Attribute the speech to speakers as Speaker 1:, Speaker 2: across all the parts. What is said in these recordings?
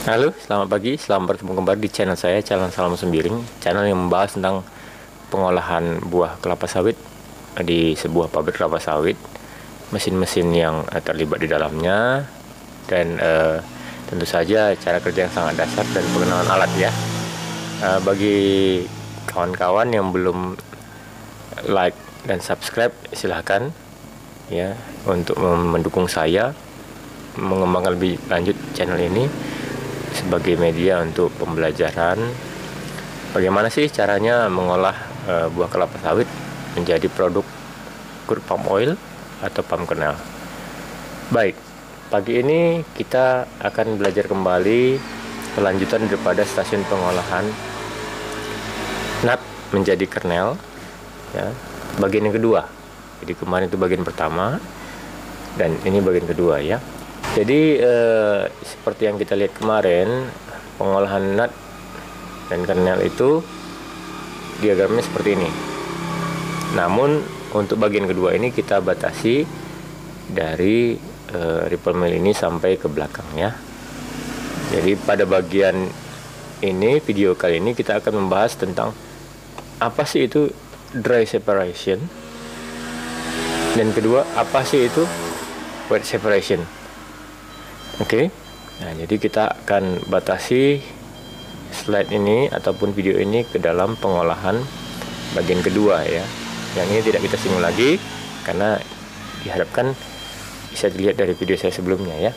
Speaker 1: Halo, selamat pagi. Selamat bertemu kembali di channel saya, channel Salam Sembiring, channel yang membahas tentang pengolahan buah kelapa sawit di sebuah pabrik kelapa sawit, mesin-mesin yang terlibat di dalamnya, dan tentu saja cara kerja yang sangat dasar dan pengenalan alat ya. Bagi kawan-kawan yang belum like dan subscribe, silahkan ya untuk mendukung saya mengembangkan lebih lanjut channel ini sebagai media untuk pembelajaran bagaimana sih caranya mengolah buah kelapa sawit menjadi produk crude palm oil atau palm kernel. Baik, pagi ini kita akan belajar kembali kelanjutan daripada stasiun pengolahan nut menjadi kernel ya, bagian yang kedua. Jadi kemarin itu bagian pertama dan ini bagian kedua ya. Jadi seperti yang kita lihat kemarin, pengolahan nut dan kernel itu diagramnya seperti ini. Namun untuk bagian kedua ini kita batasi dari ripple mill ini sampai ke belakang ya. Jadi pada bagian ini, video kali ini kita akan membahas tentang apa sih itu dry separation, dan kedua apa sih itu wet separation. Oke, nah jadi kita akan batasi slide ini ataupun video ini ke dalam pengolahan bagian kedua ya. Yang ini tidak kita singgung lagi karena diharapkan bisa dilihat dari video saya sebelumnya ya.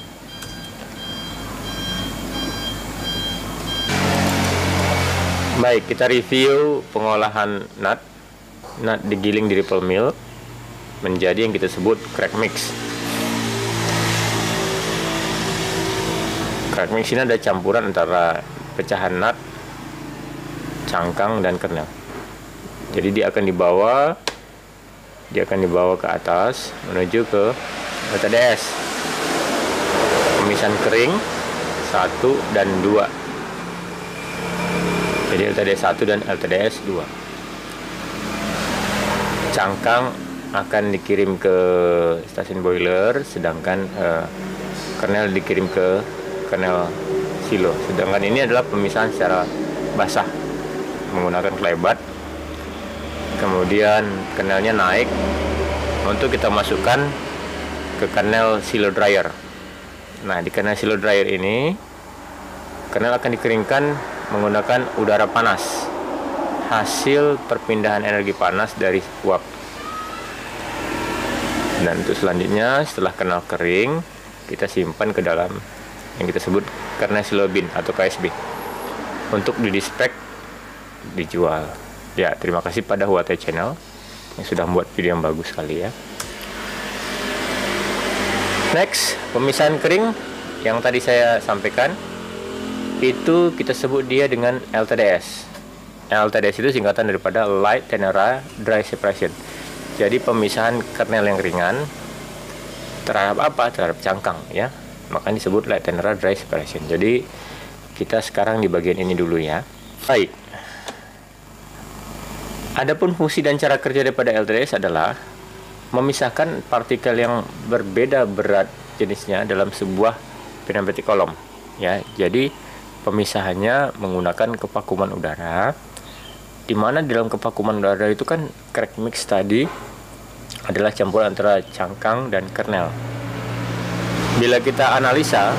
Speaker 1: Baik, kita review pengolahan nut digiling di ripple mill menjadi yang kita sebut crack mix. Crack mix ini ada campuran antara pecahan nut, cangkang, dan kernel. Jadi dia akan dibawa ke atas menuju ke LTDS. Pemisahan kering 1 dan 2. Jadi LTDS 1 dan LTDS 2. Cangkang akan dikirim ke stasiun boiler, sedangkan kernel dikirim ke kernel silo. Sedangkan ini adalah pemisahan secara basah menggunakan klebat. Kemudian kernelnya naik untuk kita masukkan ke kernel silo dryer. Nah, di kernel silo dryer ini kernel akan dikeringkan menggunakan udara panas, hasil perpindahan energi panas dari uap. Dan untuk selanjutnya, setelah kernel kering, kita simpan ke dalam yang kita sebut kernel silo bin atau KSB untuk didispek dijual. Ya, terima kasih pada Huate Channel yang sudah membuat video yang bagus sekali ya. Next, pemisahan kering yang tadi saya sampaikan itu kita sebut dia dengan LTDS. LTDS itu singkatan daripada Light Tenera Dry Separation. Jadi pemisahan kernel yang ringan terhadap apa? Terhadap cangkang ya. Makanya disebut Light Tenera Dry Separation. Jadi kita sekarang di bagian ini dulu ya. Baik. Adapun fungsi dan cara kerja daripada LTDS adalah memisahkan partikel yang berbeda berat jenisnya dalam sebuah pneumatic column ya. Jadi pemisahannya menggunakan kevakuman udara, di mana dalam kevakuman udara itu kan crack mix tadi adalah campuran antara cangkang dan kernel. Bila kita analisa,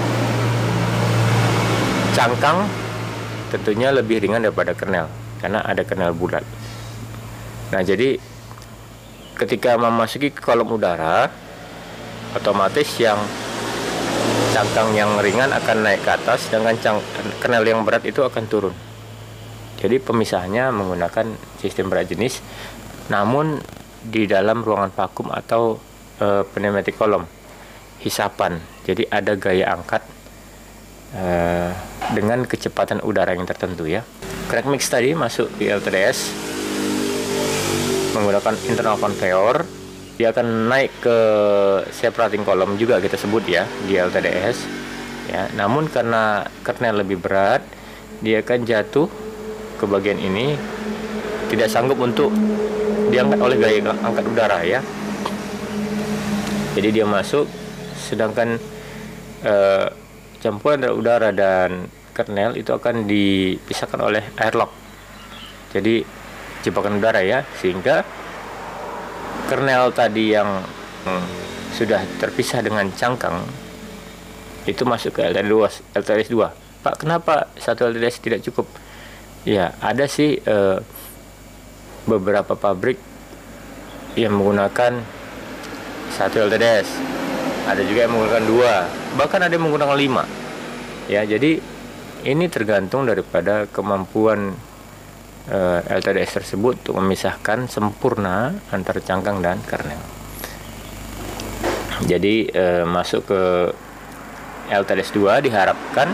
Speaker 1: cangkang tentunya lebih ringan daripada kernel karena ada kernel bulat. Nah, jadi ketika memasuki ke kolom udara, otomatis yang cangkang yang ringan akan naik ke atas, sedangkan kernel yang berat itu akan turun. Jadi pemisahannya menggunakan sistem berat jenis, namun di dalam ruangan vakum atau pneumatic column. Hisapan, jadi ada gaya angkat dengan kecepatan udara yang tertentu ya. Crack mix tadi masuk di LTDS menggunakan internal conveyor, dia akan naik ke separating column juga kita sebut ya di LTDS ya. Namun karena kernel lebih berat, dia akan jatuh ke bagian ini, tidak sanggup untuk diangkat oleh gaya angkat udara ya. Jadi dia masuk, sedangkan percampuran antara udara dan kernel itu akan dipisahkan oleh airlock. Jadi jebakan udara ya, sehingga kernel tadi yang sudah terpisah dengan cangkang itu masuk ke LTDS 2. Pak, kenapa satu LTDS tidak cukup? Ya, ada sih beberapa pabrik yang menggunakan satu LTDS, ada juga yang menggunakan 2, bahkan ada yang menggunakan 5. Ya, jadi ini tergantung daripada kemampuan LTDS tersebut untuk memisahkan sempurna antara cangkang dan kernel. Jadi masuk ke LTDS 2 diharapkan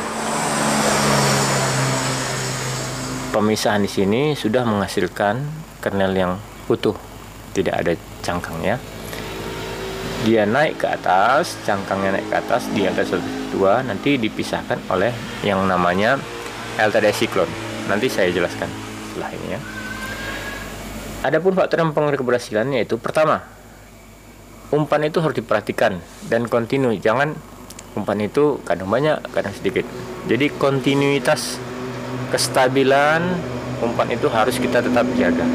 Speaker 1: pemisahan di sini sudah menghasilkan kernel yang utuh, tidak ada cangkangnya. Dia naik ke atas, cangkangnya naik ke atas di LTDS 2, nanti dipisahkan oleh yang namanya LTDS siklon. Nanti saya jelaskan setelah ini ya. Adapun faktor yang mempengaruhi keberhasilan yaitu pertama, umpan itu harus diperhatikan dan kontinu. Jangan umpan itu kadang banyak, kadang sedikit. Jadi kontinuitas kestabilan umpan itu harus kita tetap jaga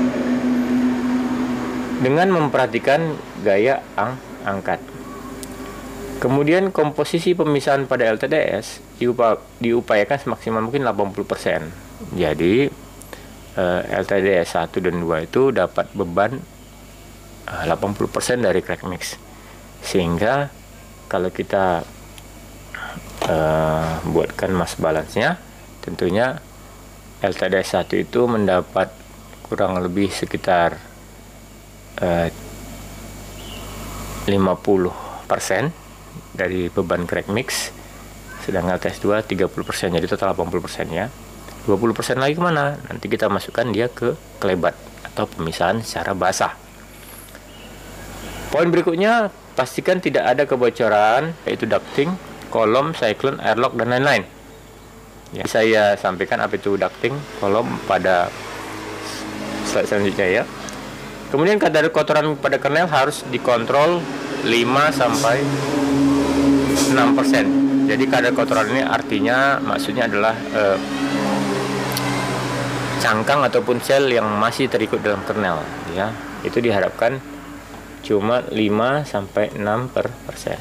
Speaker 1: dengan memperhatikan gaya angkat. Kemudian komposisi pemisahan pada LTDS diupayakan semaksimal mungkin 80%. Jadi LTDS 1 dan 2 itu dapat beban 80% dari crack mix, sehingga kalau kita buatkan mass balance-nya, tentunya LTDS 1 itu mendapat kurang lebih sekitar 50% dari beban crack mix, sedangkan LTDS 2 30%, jadi total 80% ya. 20% lagi kemana? Nanti kita masukkan dia ke kelebat atau pemisahan secara basah. Poin berikutnya, pastikan tidak ada kebocoran, yaitu ducting, kolom, cyclone, airlock, dan lain-lain. Ya, saya sampaikan apa itu ducting, kolom pada slide selanjutnya ya. Kemudian kadar kotoran pada kernel harus dikontrol 5-6%. Jadi kadar kotoran ini artinya maksudnya adalah cangkang ataupun sel yang masih terikut dalam kernel ya. Itu diharapkan cuma 5-6%.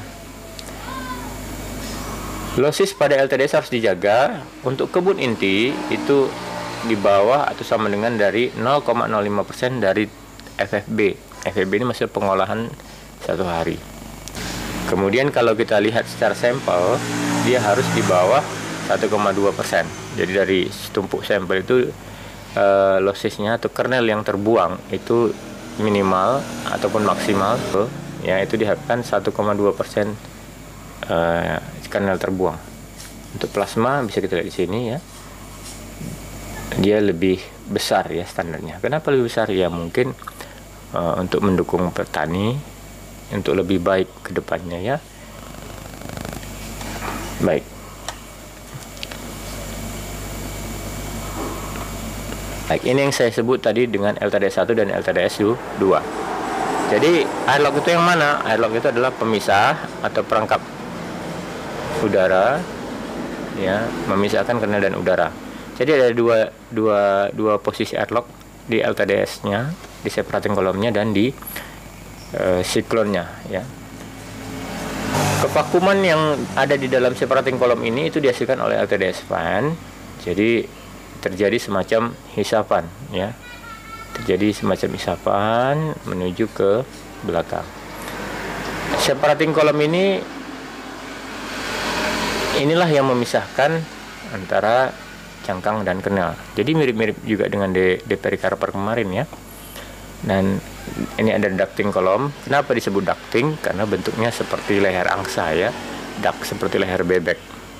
Speaker 1: Losis pada LTDS harus dijaga. Untuk kebun inti itu di bawah atau sama dengan dari 0,05% dari FFB. FFB ini maksud pengolahan 1 hari. Kemudian kalau kita lihat secara sampel, dia harus di bawah 1,2%. Jadi dari setumpuk sampel itu losisnya atau kernel yang terbuang itu minimal ataupun maksimal ya, itu diharapkan 1,2% kernel terbuang. Untuk plasma bisa kita lihat di sini ya, dia lebih besar ya standarnya. Kenapa lebih besar? Ya mungkin untuk mendukung petani untuk lebih baik ke depannya ya. Baik. Baik, ini yang saya sebut tadi dengan LTDS 1 dan LTDS 2. Jadi airlock itu yang mana? Airlock itu adalah pemisah atau perangkap udara ya, memisahkan kernel dan udara. Jadi ada dua posisi airlock di LTDS-nya, di separating kolomnya dan di siklonnya ya. Kevakuman yang ada di dalam separating kolom ini itu dihasilkan oleh LTDS fan. Jadi terjadi semacam hisapan ya. Terjadi semacam hisapan menuju ke belakang. Separating kolom inilah yang memisahkan antara cangkang dan kernel. Jadi mirip-mirip juga dengan perikarper kemarin ya. Dan ini ada ducting kolom. Kenapa disebut ducting? Karena bentuknya seperti leher angsa ya. Duct seperti leher bebek.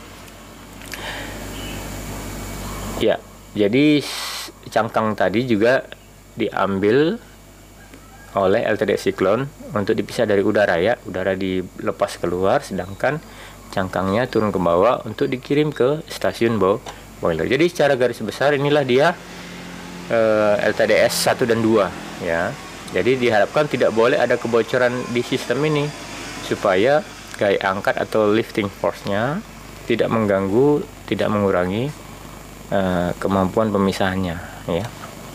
Speaker 1: Ya, jadi cangkang tadi juga diambil oleh LTDS siklon untuk dipisah dari udara ya. Udara dilepas keluar, sedangkan cangkangnya turun ke bawah untuk dikirim ke stasiun boiler. Jadi secara garis besar inilah dia LTDS 1 dan 2 ya. Jadi diharapkan tidak boleh ada kebocoran di sistem ini supaya gaya angkat atau lifting force-nya tidak mengganggu, tidak mengurangi kemampuan pemisahannya ya.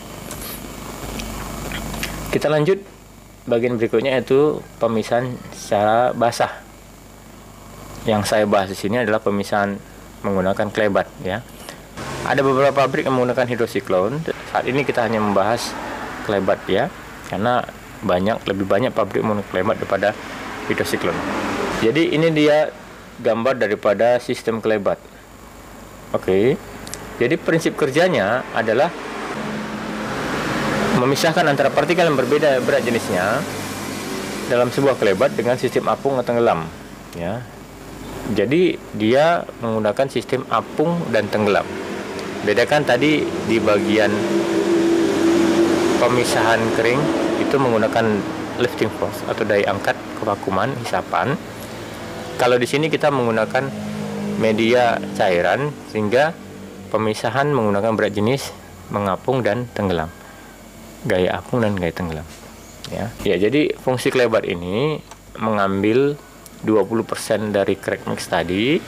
Speaker 1: Kita lanjut bagian berikutnya, yaitu pemisahan secara basah. Yang saya bahas di sini adalah pemisahan menggunakan klebat ya. Ada beberapa pabrik yang menggunakan hidrosiklon. Saat ini kita hanya membahas klebat ya, karena lebih banyak pabrik menggunakan klebat daripada hidrosiklon. Jadi ini dia gambar daripada sistem klebat. Oke. Jadi prinsip kerjanya adalah memisahkan antara partikel yang berbeda berat jenisnya dalam sebuah klebat dengan sistem apung atau tenggelam ya. Jadi dia menggunakan sistem apung dan tenggelam. Bedakan tadi di bagian pemisahan kering itu menggunakan lifting force atau daya angkat kevakuman hisapan. Kalau di sini kita menggunakan media cairan, sehingga pemisahan menggunakan berat jenis mengapung dan tenggelam. Gaya apung dan gaya tenggelam. Ya, jadi fungsi klebat ini mengambil 20% dari crack mix tadi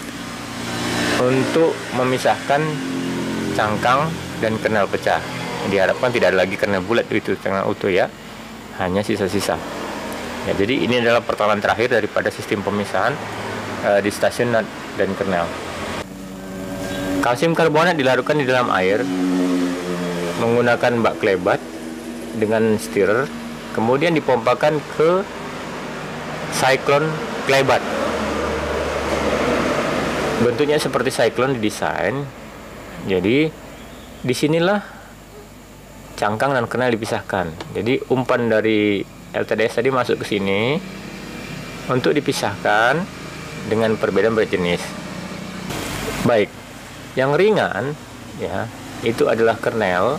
Speaker 1: untuk memisahkan cangkang dan kernel pecah. Diharapkan tidak ada lagi kernel bulat itu kernel utuh ya, hanya sisa-sisa. Ya, jadi ini adalah pertolongan terakhir daripada sistem pemisahan di stasiun nut dan kernel. Kalsium karbonat dilarutkan di dalam air menggunakan bak klebat dengan stirrer, kemudian dipompakan ke siklon klebat. Bentuknya seperti siklon didesain. Jadi disinilah cangkang dan kernel dipisahkan. Jadi umpan dari LTDS tadi masuk ke sini untuk dipisahkan dengan perbedaan berat jenis. Baik, yang ringan ya itu adalah kernel.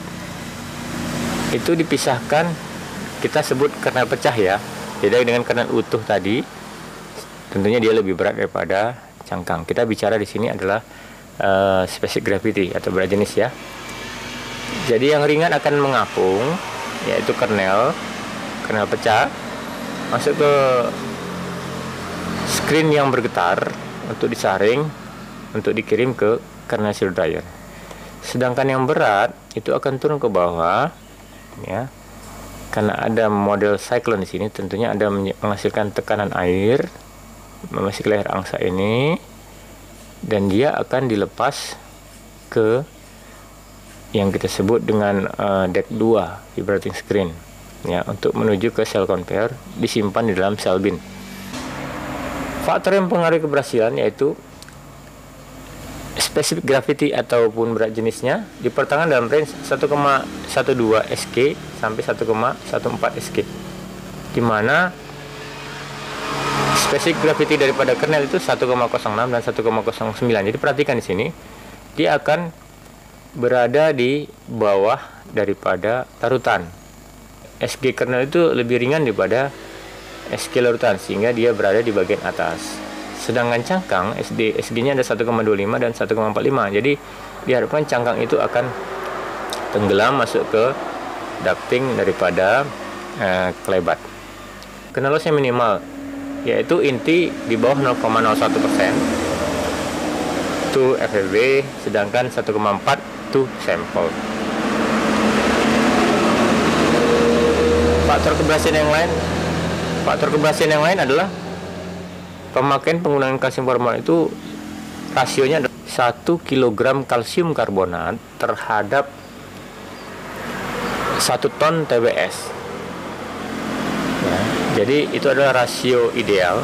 Speaker 1: Itu dipisahkan, kita sebut kernel pecah ya. Beda dengan kernel utuh tadi, tentunya dia lebih berat daripada cangkang. Kita bicara di sini adalah specific gravity atau berat jenis ya. Jadi yang ringan akan mengapung, yaitu kernel pecah, masuk ke screen yang bergetar untuk disaring, untuk dikirim ke kernel seal dryer. Sedangkan yang berat itu akan turun ke bawah, ya. Karena ada model cyclone di sini, tentunya ada menghasilkan tekanan air memasuki leher angsa ini, dan dia akan dilepas ke yang kita sebut dengan deck 2 vibrating screen ya, untuk menuju ke cell conveyor, disimpan di dalam cell bin. Faktor yang mempengaruhi keberhasilan yaitu specific gravity ataupun berat jenisnya dipertahankan dalam range 1,12 SK sampai 1,14 SK, di mana specific gravity daripada kernel itu 1,06 dan 1,09. Jadi perhatikan di sini, dia akan berada di bawah daripada larutan. SG kernel itu lebih ringan daripada SG larutan, sehingga dia berada di bagian atas. Sedangkan cangkang SG-nya ada 1,25 dan 1,45. Jadi diharapkan cangkang itu akan tenggelam masuk ke ducting daripada klebat. Kernel loss-nya minimal yaitu inti di bawah 0,01% to FFB, sedangkan 1,4 to sample. Faktor keberhasilan yang lain adalah pemakaian penggunaan kalsium karbonat itu rasionya adalah 1 kg kalsium karbonat terhadap 1 ton TBS ya, jadi itu adalah rasio ideal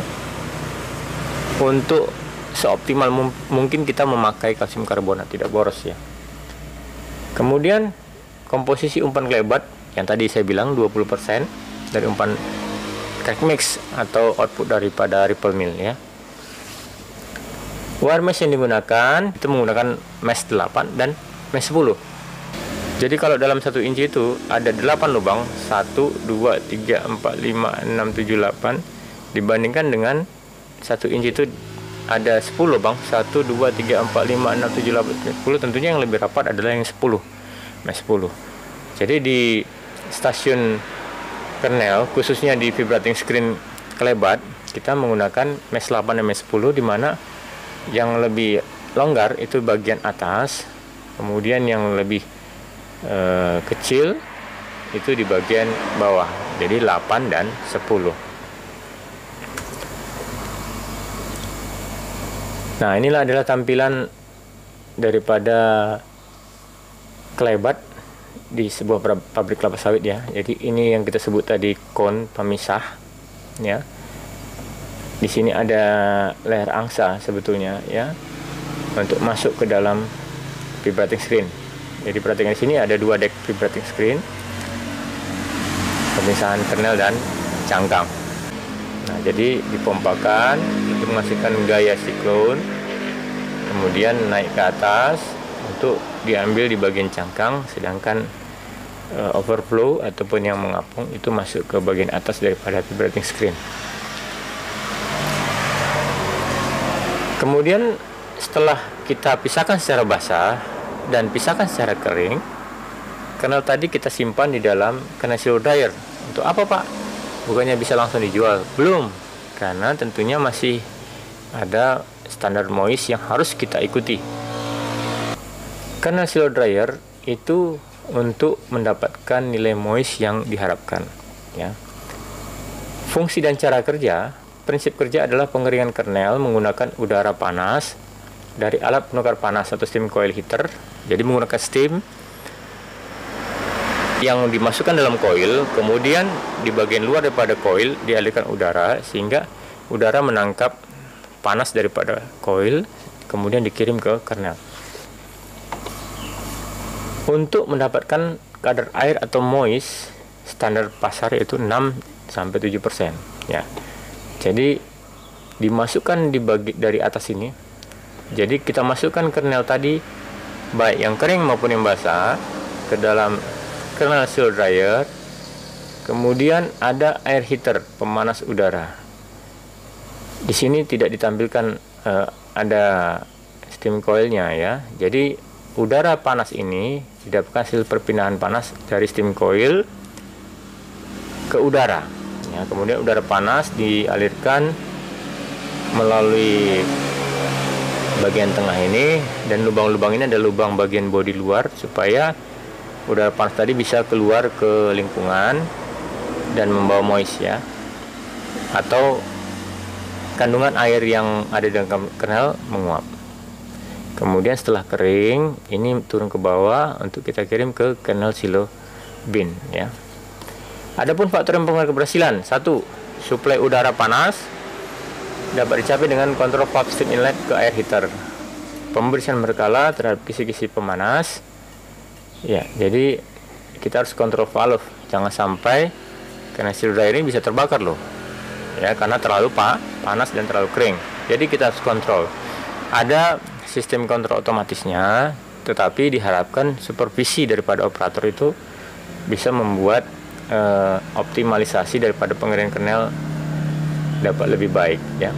Speaker 1: untuk seoptimal mungkin kita memakai kalsium karbonat, tidak boros ya. Kemudian komposisi umpan klebat yang tadi saya bilang 20% dari umpan crack mix atau output daripada ripple mill ya. Wire mesh yang digunakan itu menggunakan mesh 8 dan mesh 10. Jadi kalau dalam 1 inci itu ada 8 lubang, 1, 2, 3, 4, 5, 6, 7, 8, dibandingkan dengan 1 inci itu ada 10 lubang, 1, 2, 3, 4, 5, 6, 7, 8, 10. Tentunya yang lebih rapat adalah yang 10, mesh 10. Jadi di stasiun kernel, khususnya di vibrating screen klebat, kita menggunakan mesh 8 dan mesh 10, di mana Yang lebih longgar itu bagian atas, kemudian yang lebih kecil itu di bagian bawah, jadi 8 dan 10. Nah, inilah adalah tampilan daripada kelebat di sebuah pabrik kelapa sawit ya. Jadi ini yang kita sebut tadi kon pemisah ya. Di sini ada layar angsa sebetulnya ya, untuk masuk ke dalam vibrating screen. Jadi perhatikan di sini ada 2 deck vibrating screen, pemisahan kernel dan cangkang. Nah, jadi dipompakan untuk menghasilkan gaya siklon, kemudian naik ke atas untuk diambil di bagian cangkang, sedangkan overflow ataupun yang mengapung itu masuk ke bagian atas daripada vibrating screen. Kemudian setelah kita pisahkan secara basah dan pisahkan secara kering, kernel tadi kita simpan di dalam kernel silo dryer. Untuk apa, Pak? Bukannya bisa langsung dijual? Belum, karena tentunya masih ada standar moist yang harus kita ikuti. Kernel silo dryer itu untuk mendapatkan nilai moist yang diharapkan ya. Fungsi dan cara kerja, prinsip kerja adalah pengeringan kernel menggunakan udara panas dari alat penukar panas atau steam coil heater. Jadi menggunakan steam yang dimasukkan dalam coil, kemudian di bagian luar daripada coil dialirkan udara sehingga udara menangkap panas daripada coil, kemudian dikirim ke kernel. Untuk mendapatkan kadar air atau moist, standar pasar yaitu 6-7% ya. Jadi dimasukkan dari atas ini. Jadi kita masukkan kernel tadi baik yang kering maupun yang basah ke dalam kernel silo dryer. Kemudian ada air heater, pemanas udara. Di sini tidak ditampilkan ada steam coilnya ya. Jadi udara panas ini didapatkan hasil perpindahan panas dari steam coil ke udara ya. Kemudian udara panas dialirkan melalui bagian tengah ini, dan lubang-lubang ini ada lubang bagian bodi luar supaya udara panas tadi bisa keluar ke lingkungan dan membawa moist ya, atau kandungan air yang ada di dalam kernel menguap. Kemudian setelah kering, ini turun ke bawah untuk kita kirim ke kernel silo bin ya. Adapun faktor yang mempengaruhi keberhasilan, 1. Suplai udara panas dapat dicapai dengan kontrol valve steam inlet ke air heater. Pembersihan berkala terhadap kisi-kisi pemanas. Ya, jadi kita harus kontrol valve, jangan sampai kernel silo dryer ini bisa terbakar loh. Ya, karena terlalu panas dan terlalu kering. Jadi kita harus kontrol. Ada sistem kontrol otomatisnya, tetapi diharapkan supervisi daripada operator itu bisa membuat optimalisasi daripada pengeringan kernel dapat lebih baik ya.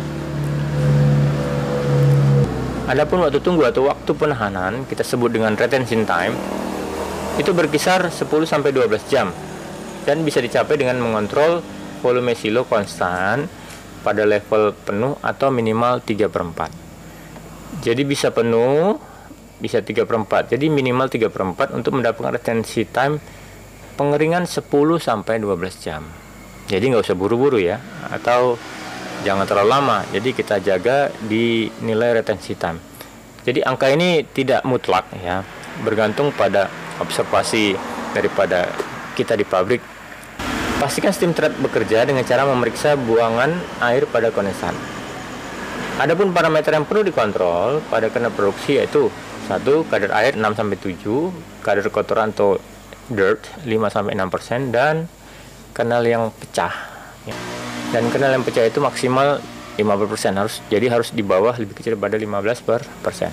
Speaker 1: Adapun waktu tunggu atau waktu penahanan kita sebut dengan retention time, itu berkisar 10-12 jam dan bisa dicapai dengan mengontrol volume silo konstan pada level penuh atau minimal 3/4. Jadi bisa penuh, bisa 3/4. Jadi minimal 3/4 untuk mendapatkan retention time pengeringan 10-12 jam. Jadi nggak usah buru-buru ya, atau jangan terlalu lama. Jadi kita jaga di nilai retention time. Jadi angka ini tidak mutlak ya, bergantung pada observasi daripada kita di pabrik. Pastikan steam trap bekerja dengan cara memeriksa buangan air pada kondensan. Adapun parameter yang perlu dikontrol pada kernel produksi yaitu 1. Kadar air 6-7, kadar kotoran atau dirt 5-6%, dan kernel yang pecah. Dan kernel yang pecah itu maksimal 50%, harus di bawah lebih kecil pada 15%.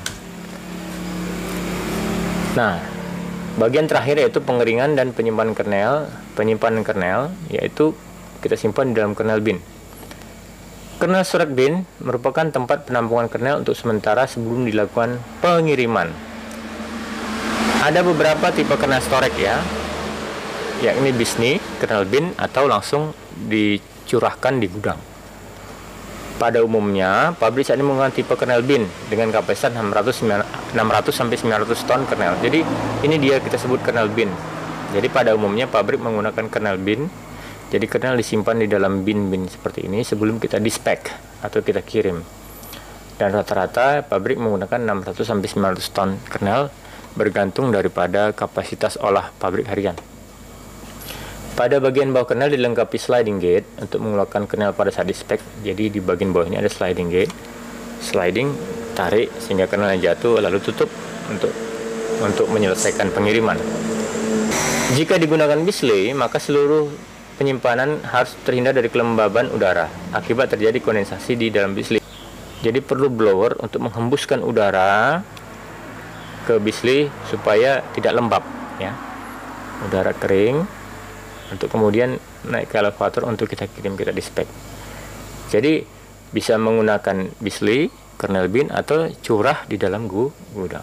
Speaker 1: Nah, bagian terakhir yaitu pengeringan dan penyimpanan kernel, yaitu kita simpan di dalam kernel bin. Kernel storage bin merupakan tempat penampungan kernel untuk sementara sebelum dilakukan pengiriman. Ada beberapa tipe kernel storage ya, yakni bisnis, kernel bin, atau langsung dicurahkan di gudang. Pada umumnya, pabrik saat ini menggunakan tipe kernel bin dengan kapasitas 600 sampai 900 ton kernel. Jadi ini dia kita sebut kernel bin. Jadi pada umumnya pabrik menggunakan kernel bin. Jadi kernel disimpan di dalam bin-bin seperti ini sebelum kita dispek atau kita kirim. Dan rata-rata pabrik menggunakan 600 sampai 900 ton kernel bergantung daripada kapasitas olah pabrik harian. Pada bagian bawah kernel dilengkapi sliding gate untuk mengeluarkan kernel pada saat dispek. Jadi di bagian bawah ini ada sliding gate, sliding, tarik sehingga kernel jatuh lalu tutup untuk menyelesaikan pengiriman. Jika digunakan bisley, maka seluruh penyimpanan harus terhindar dari kelembaban udara akibat terjadi kondensasi di dalam bisley. Jadi perlu blower untuk menghembuskan udara ke bisley supaya tidak lembab, ya. Udara kering untuk kemudian naik ke elevator untuk kita kirim, kita dispek. Jadi bisa menggunakan bisley, kernel bin, atau curah di dalam gudang.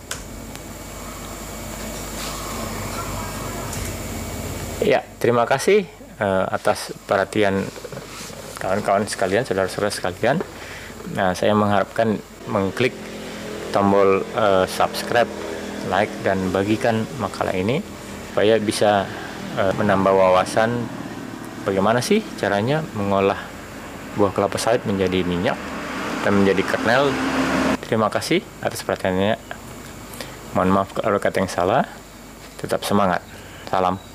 Speaker 1: Ya, terima kasih atas perhatian kawan-kawan sekalian, saudara-saudara sekalian. Nah, saya mengharapkan mengklik tombol subscribe, like, dan bagikan makalah ini supaya bisa menambah wawasan bagaimana sih caranya mengolah buah kelapa sawit menjadi minyak dan menjadi kernel. Terima kasih atas perhatiannya. Mohon maaf kalau ada kata yang salah. Tetap semangat. Salam.